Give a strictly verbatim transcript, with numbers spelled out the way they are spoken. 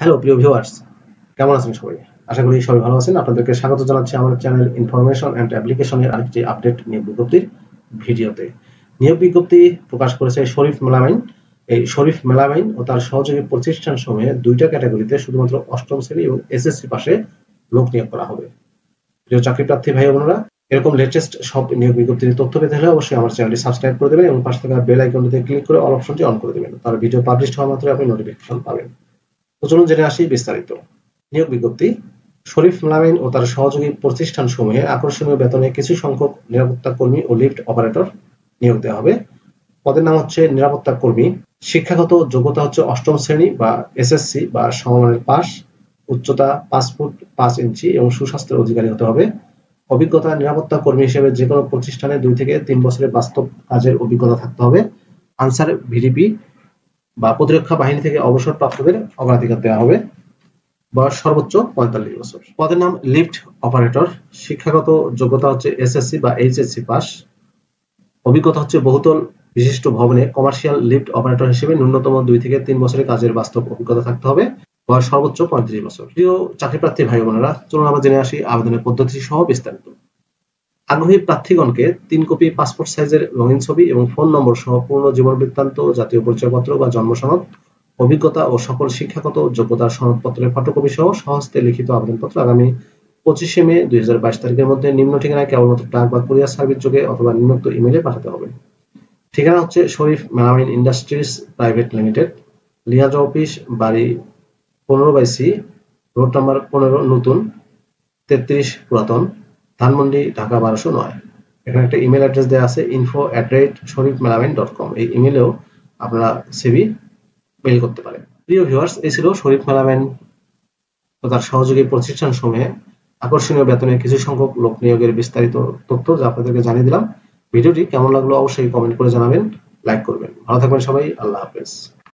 Hello প্রিয় viewers, কেমন আছেন সবাই? আশা করি সবাই ভালো আছেন। আপনাদেরকে স্বাগত জানাচ্ছি আমাদের চ্যানেল ইনফরমেশন অ্যান্ড অ্যাপ্লিকেশনের আরেকটি আপডেট নিয়োগ বিজ্ঞপ্তির ভিডিওতে। নিয়োগ বিজ্ঞপ্তি প্রকাশ করেছে শরীফ মেলামাইন। এই শরীফ মেলামাইন ও তার সহযোগী প্রতিষ্ঠান সমূহে দুইটা ক্যাটাগরিতে শুধুমাত্র অষ্টম শ্রেণী এবং এসএসসি পাশে লোক নিয়োগ করা হবে। প্রিয় চাকরি প্রার্থী ভাই বোনেরা, এরকম লেটেস্ট সব নিয়োগ বিজ্ঞপ্তির তথ্য পেতে হলে অবশ্যই আমার চ্যানেলটি সাবস্ক্রাইব করে দেবেন এবং পাশে থাকা বেল আইকনটিতে ক্লিক করে অল অপশনটি অন করে দেবেন। তার ভিডিও পাবলিশ হওয়া মাত্রই আপনি নোটিফিকেশন পাবেন। তো চলুন জেনে আসি বিস্তারিত। নিয়োগ বিজ্ঞপ্তি। শরীফ মেলামাইন ও তার সহযোগী প্রতিষ্ঠান সমূহে আকর্ষণীয় বেতনে কিছু সংখ্যক নিরাপত্তা কর্মী ও লিফট অপারেটর নিয়োগ দেওয়া হবে। পদের নাম হচ্ছে নিরাপত্তা কর্মী। শিক্ষাগত যোগ্যতা হচ্ছে অষ্টম শ্রেণী বা এসএসসি বা সমমানের পাস, উচ্চতা পাঁচ ফুট পাঁচ ইঞ্চি এবং সুস্বাস্থ্যের অধিকারী হতে হবে। অভিজ্ঞতা নিরাপত্তা কর্মী হিসেবে যে কোনো প্রতিষ্ঠানে দুই থেকে তিন বছরের বাস্তব কাজের অভিজ্ঞতা থাকতে হবে। আনসার ভিডিপি বা প্রতিরক্ষা বাহিনী থেকে অবসরপ্রাপ্তদের অগ্রাধিকার দেওয়া হবে। বয়স সর্বোচ্চ পঁয়তাল্লিশ বছর। পদের নাম লিফট অপারেটর। শিক্ষাগত যোগ্যতা হচ্ছে এসএসসি বা এইচএসসি পাস। অভিজ্ঞতা হচ্ছে বহুতল বিশিষ্ট ভবনে কমার্শিয়াল লিফট অপারেটর হিসেবে ন্যূনতম দুই থেকে তিন বছরের কাজের বাস্তব অভিজ্ঞতা থাকতে হবে। বয়স সর্বোচ্চ পঁয়ত্রিশ বছর। প্রিয় চাকরি প্রার্থী ভাই বোনেরা, চলুন আমরা জেনে আসি আবেদনের পদ্ধতি সহ বিস্তারিত। আগ্রহী প্রার্থীগণকে তিন কপি পাসপোর্ট সাইজের রঙিন ছবি এবং ফোন নম্বর সহ পূর্ণ জীবন বৃত্তান্ত, জাতীয় পরিচয়পত্র বা জন্ম সনদ, অভিজ্ঞতা ও সকল শিক্ষাগত যোগ্যতার সনদপত্রের ফটোকপি সহ সহস্তে লিখিত আবেদনপত্র আগামী পঁচিশে মে দুই হাজার বাইশ তারিখের মধ্যে নিম্ন ঠিকানায় কেবলমাত্র ডাক বা কুরিয়ার সার্ভিস যোগে অথবা নিম্নোক্ত ইমেইলে পাঠাতে হবে। ঠিকানা হচ্ছে Sharif melamine industries private limited, liaison office, বাড়ি পনেরো বাই সি, রোড নাম্বার পনেরো, নতুন তেত্রিশ পুরাতন, ধানমন্ডি, ঢাকা বারোশো নয়। এখানে একটা ইমেল অ্যাড্রেস দেওয়া আছে info at rate Sharif melamine dot com. এই ইমেলেও আপনারা সিভি মেইল করতে পারেন। প্রিয় ভিউয়ার্স, এই ছিল শরীফ মেলামাইন ও তার সহযোগী প্রতিষ্ঠান সমূহে আকর্ষণীয় বেতনে কিছু সংখ্যক লোক নিয়োগের বিস্তারিত তথ্য যা আপনাদেরকে জানিয়ে দিলাম। ভিডিওটি কেমন লাগলো অবশ্যই কমেন্ট করে জানাবেন, লাইক করবেন। ভালো থাকবেন সবাই, আল্লাহ হাফেজ।